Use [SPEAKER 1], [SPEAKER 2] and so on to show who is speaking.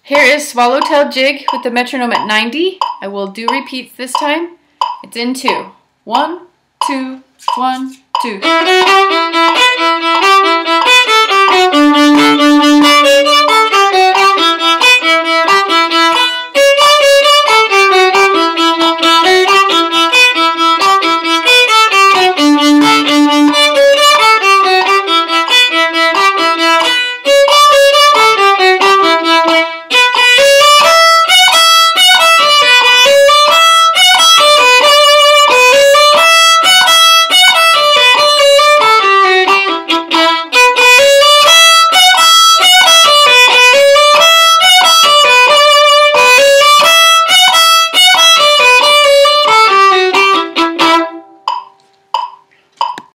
[SPEAKER 1] Here is Swallowtail Jig with the metronome at 90. I will do repeats this time. It's in 2. 1, 2, 1, 2.